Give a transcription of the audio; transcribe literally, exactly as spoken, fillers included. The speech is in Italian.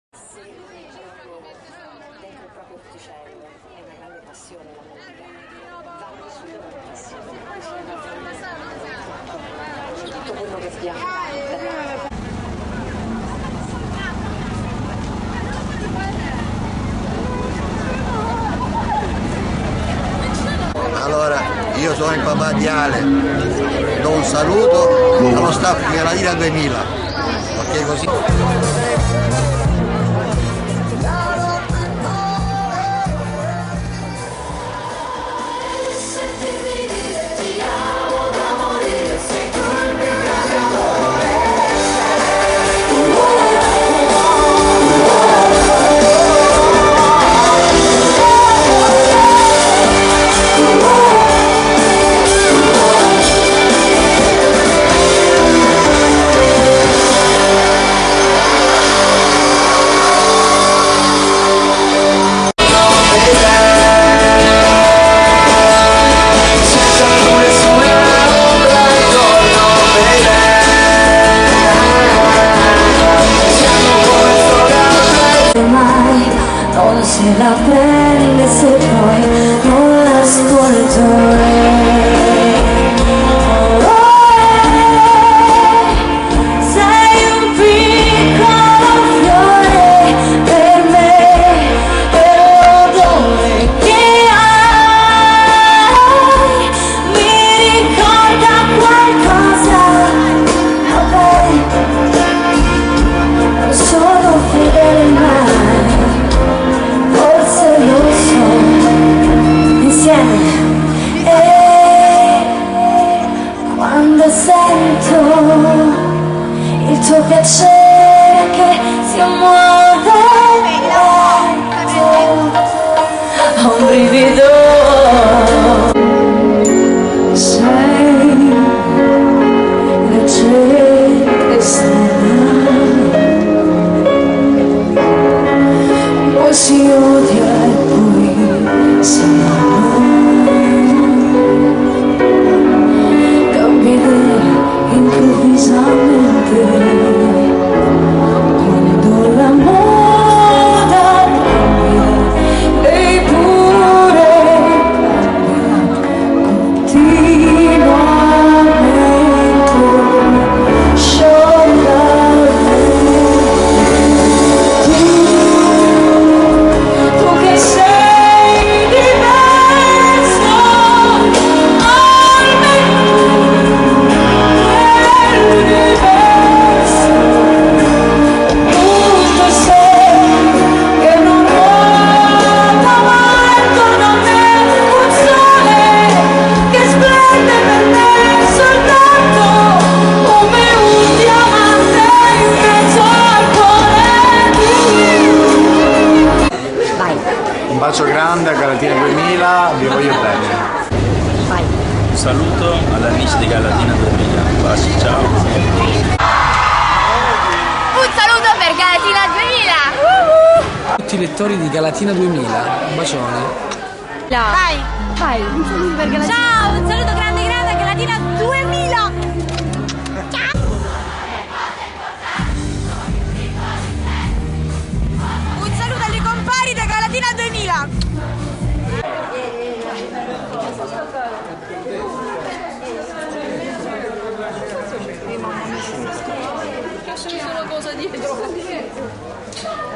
Sì, dentro il proprio orticello, è una grande passione la musica, va vissuta con passione, tutto quello che abbiamo. Allora, io sono il papà di Ale, do un saluto allo staff di Galatina duemila, ok così? Non se la prende se poi non l'ascolto. Sei un piccolo fiore per me, per l'odore che hai mi ricorda qualcosa. Vabbè, non sono fedele mai, forse lo so, insieme. E quando sento il tuo piacere che si muove lento, ho un brivido. Sei leggera e strana, poi si odia e poi si ama, cambia idea improvvisamente quando la moda cambia, lei pure cambia continuamente. Un bacio grande a Galatina duemila, vi voglio bene. Vai. Un saluto agli amici di Galatina duemila. Un bacio, ciao. Un saluto per Galatina duemila! Tutti i lettori di Galatina duemila, un bacione. Vai! Vai! Un saluto per Galatina. Ciao! Un saluto grande grande a Galatina duemila! Ciao! Un saluto agli compari da Galatina duemila! Lasciami solo cosa dietro.